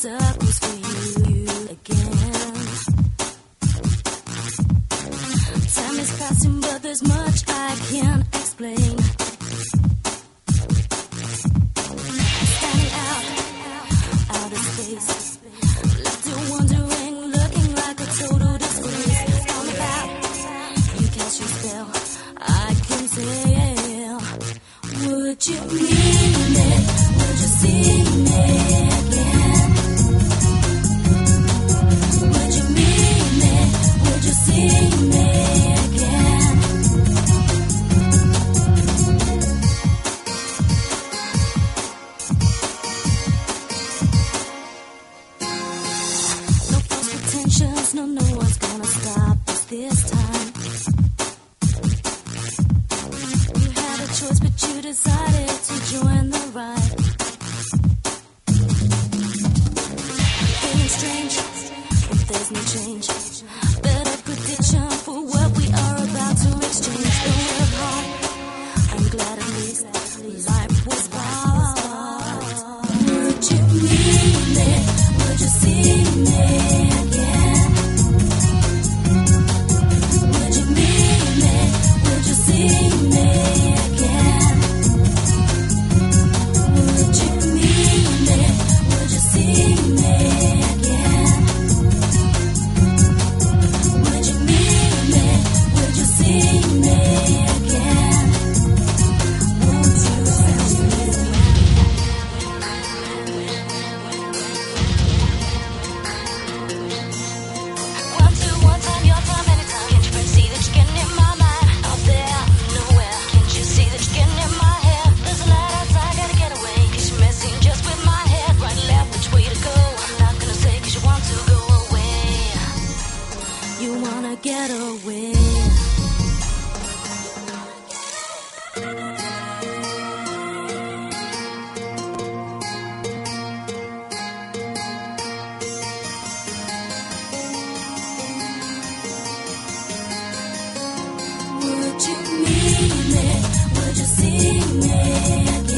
circles for you again. Time is passing, but there's much I can't explain. Standing out of space, left you wondering, looking like a total disgrace. On the back, you cast your spell, I can tell. Would you mean it? Would you see me again? Would you mean it? Would you see me again? No false pretensions, no one's gonna stop us this time. You had a choice, but you decided to join the ride. Feeling strange, if there's no change. Better prediction for what we are about to exchange. Though we're apart, I'm glad at least life was hard. Would you mean it? Would you see me again? Would you mean it? Would you see me again? Would you mean it? Would you see me again? Would you mean it? Would you see me again? Won't you tell me? One time, your time, anytime. Can't you see that you're getting in my mind? Out there, nowhere. Can't you see that you're getting in my head? There's a light outside, gotta get away. 'Cause you're messing just with my head. Right and left, which way to go? I'm not gonna say 'cause you want to go away. You wanna get away. Would you mean it? Would you see me again?